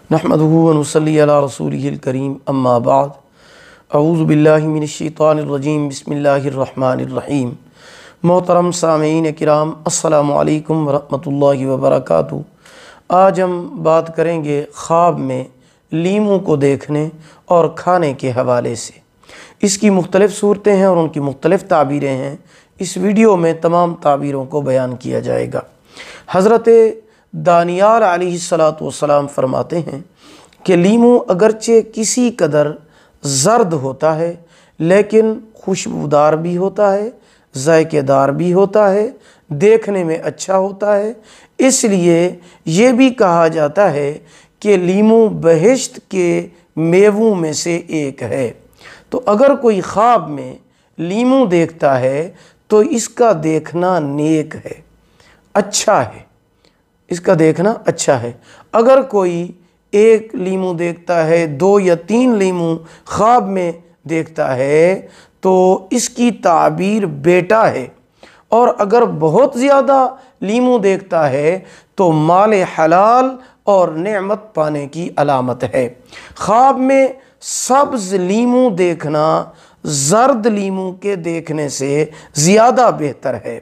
نحمدہ ونصلی علی رسولہ الکریم اما بعد اعوذ باللہ من الشیطان الرجیم بسم اللہ الرحمن الرحیم۔ محترم سامعین کرام، السلام علیکم ورحمۃ اللہ وبرکاتہ۔ آج ہم بات کریں گے خواب میں لیموں کو دیکھنے اور کھانے کے حوالے سے۔ اس کی مختلف صورتیں ہیں اور ان کی مختلف تعبیریں ہیں۔ اس ویڈیو میں تمام تعبیروں کو بیان کیا جائے گا۔ حضرت دانیال علیہ السلام فرماتے ہیں کہ لیموں اگرچہ کسی قدر زرد ہوتا ہے لیکن خوشبودار بھی ہوتا ہے، ذائقے دار بھی ہوتا ہے، دیکھنے میں اچھا ہوتا ہے۔ اس لیے یہ بھی کہا جاتا ہے کہ لیموں بہشت کے میووں میں سے ایک ہے۔ تو اگر کوئی خواب میں لیموں دیکھتا ہے تو اس کا دیکھنا نیک ہے، اچھا ہے، اس کا دیکھنا اچھا ہے۔ اگر کوئی ایک لیموں دیکھتا ہے، 2 یا 3 لیموں خواب میں دیکھتا ہے تو اس کی تعبیر بیٹا ہے، اور اگر بہت زیادہ لیموں دیکھتا ہے تو مال حلال اور نعمت پانے کی علامت ہے۔ خواب میں سبز لیموں دیکھنا زرد لیموں کے دیکھنے سے زیادہ بہتر ہے۔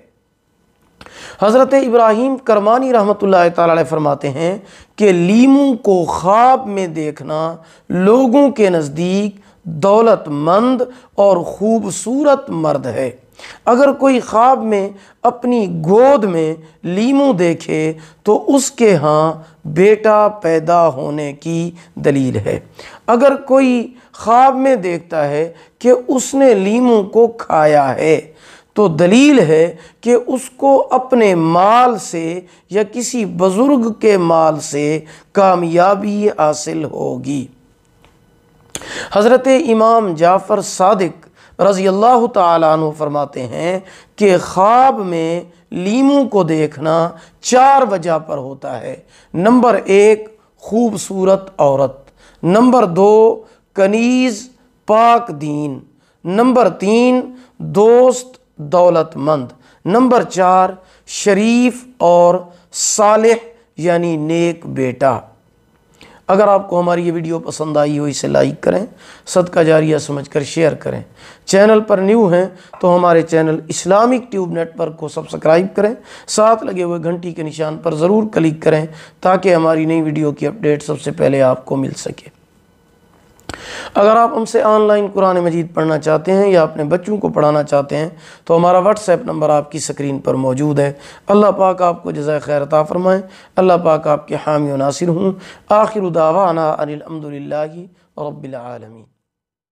حضرت ابراہیم کرمانی رحمۃ اللہ تعالی علیہ فرماتے ہیں کہ لیموں کو خواب میں دیکھنا لوگوں کے نزدیک دولت مند اور خوبصورت مرد ہے۔ اگر کوئی خواب میں اپنی گود میں لیموں دیکھے تو اس کے ہاں بیٹا پیدا ہونے کی دلیل ہے۔ اگر کوئی خواب میں دیکھتا ہے کہ اس نے لیموں کو کھایا ہے تو دلیل ہے کہ اس کو اپنے مال سے یا کسی بزرگ کے مال سے کامیابی حاصل ہوگی۔ حضرت امام جعفر صادق رضی اللہ تعالیٰ عنہ فرماتے ہیں کہ خواب میں لیموں کو دیکھنا 4 وجہ پر ہوتا ہے۔ نمبر 1 خوبصورت عورت، نمبر 2 کنیز پاک دین، نمبر 3 دوست دولت مند، نمبر 4 شریف اور صالح یعنی نیک بیٹا۔ اگر آپ کو ہماری یہ ویڈیو پسند آئی ہو اسے لائک کریں، صدقہ جاریہ سمجھ کر شیئر کریں۔ چینل پر نیو ہیں تو ہمارے channel Islamic tube network کو سبسکرائب کریں، ساتھ لگے ہوئے گھنٹی کے نشان پر ضرور کلک کریں تاکہ ہماری نئی ویڈیو کی اپڈیٹ سب سے پہلے آپ کو مل سکے۔ اگر آپ ہم سے آن لائن قرآن مجید پڑھنا چاہتے ہیں یا اپنے بچوں کو پڑھانا چاہتے ہیں تو ہمارا واٹس ایپ نمبر آپ کی سکرین پر موجود ہے۔ اللہ پاک آپ کو جزائے خیر عطا فرمائیں۔ اللہ پاک آپ کے حامی و ناصر ہوں۔ آخر دعوانا ان الحمد للہ رب العالمین۔